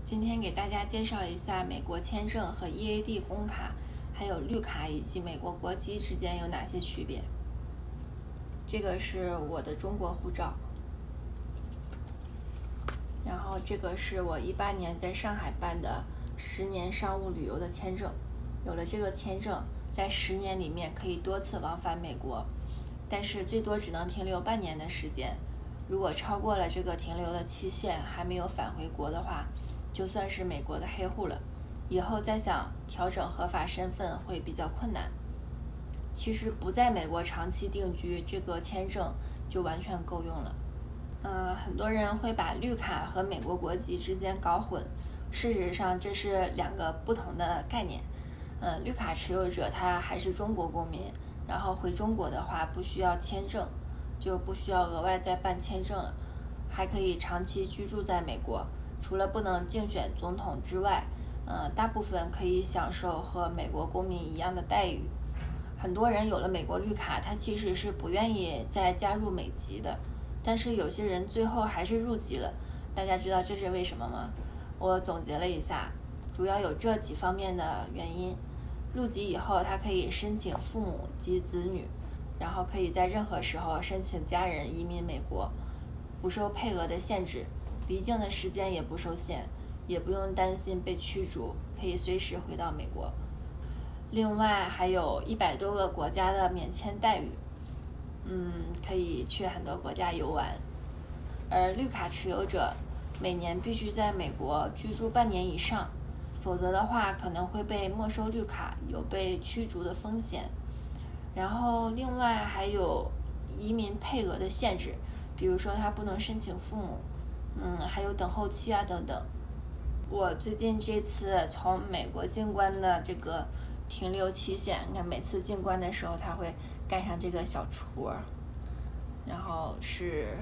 今天给大家介绍一下美国签证和 EAD 工卡，还有绿卡以及美国国籍之间有哪些区别。这个是我的中国护照，然后这个是我18年在上海办的10年商务旅游的签证。有了这个签证，在10年里面可以多次往返美国，但是最多只能停留半年的时间。如果超过了这个停留的期限，还没有返回国的话，就算是美国的黑户了，以后再想调整合法身份会比较困难。其实不在美国长期定居，这个签证就完全够用了。很多人会把绿卡和美国国籍之间搞混，事实上这是两个不同的概念。绿卡持有者他还是中国公民，然后回中国的话不需要签证，就不需要额外再办签证了，还可以长期居住在美国。除了不能竞选总统之外，大部分可以享受和美国公民一样的待遇。很多人有了美国绿卡，他其实是不愿意再加入美籍的，但是有些人最后还是入籍了。大家知道这是为什么吗？我总结了一下，主要有这几方面的原因。入籍以后，他可以申请父母及子女，然后可以在任何时候申请家人移民美国，不受配额的限制，离境的时间也不受限，也不用担心被驱逐，可以随时回到美国。另外还有100多个国家的免签待遇，可以去很多国家游玩。而绿卡持有者每年必须在美国居住半年以上，否则的话可能会被没收绿卡，有被驱逐的风险。然后另外还有移民配额的限制，比如说他不能申请父母，还有等候期啊等等。我最近这次从美国进关的这个停留期限，你看每次进关的时候他会盖上这个小戳，然后是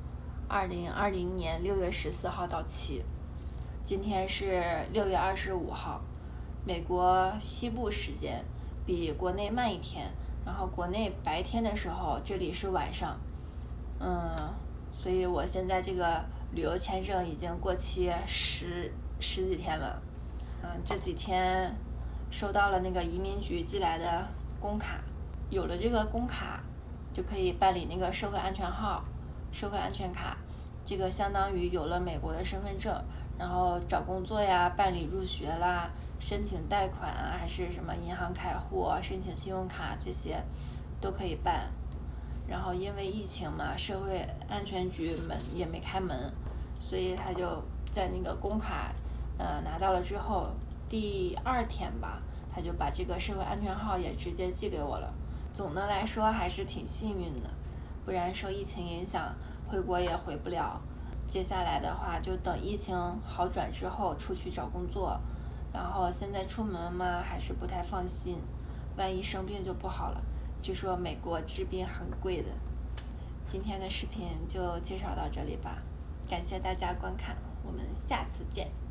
2020年6月14号到期，今天是6月25号，美国西部时间比国内慢一天，然后国内白天的时候，这里是晚上，所以我现在这个旅游签证已经过期十几天了，这几天收到了那个移民局寄来的工卡，有了这个工卡就可以办理那个社会安全号、社会安全卡，这个相当于有了美国的身份证，然后找工作呀、办理入学啦、申请贷款啊，还是什么银行开户、申请信用卡，这些都可以办。然后因为疫情嘛，社会安全局门也没开门，所以他就在那个工卡拿到了之后，第2天吧，他就把这个社会安全号也直接寄给我了。总的来说还是挺幸运的，不然受疫情影响回国也回不了。接下来的话就等疫情好转之后出去找工作，然后现在出门嘛还是不太放心，万一生病就不好了。据说美国治病很贵的。今天的视频就介绍到这里吧，感谢大家观看，我们下次见。